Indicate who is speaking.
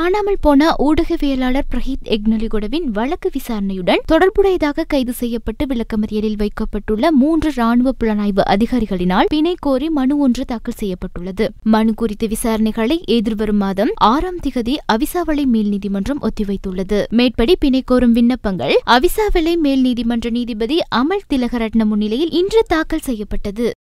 Speaker 1: காணாமல் போன ஊடகவியலாளர் பிரகீத் எக்னலிகொடவின் வழக்கு விசாரணையுடன் தொடர்புடையதாக கைது செய்யப்பட்டு விளக்கமறியலில் வைக்கப்பட்டுள்ள 3 ராணுவ புலனாய்வு அதிகாரிகளினால் பிணை கோரி மனு ஒன்று தாக்கல் செய்யப்பட்டுள்ளது. மனு குறித்த விசாரணைகளை எதிர்வரும் மாதம் 6ஆம் திகதி அவிசாவளை மேல் நீதிமன்றம் ஒத்திவைத்துள்ளது. மேற்படி பிணை கோரும் விண்ணப்பங்கள் அவிசாவளை மேல் நீதிமன்ற நீதிபதி அமல் திலகரட்ன முன்னிலையில் இன்று தாக்கல் செய்யப்பட்டது.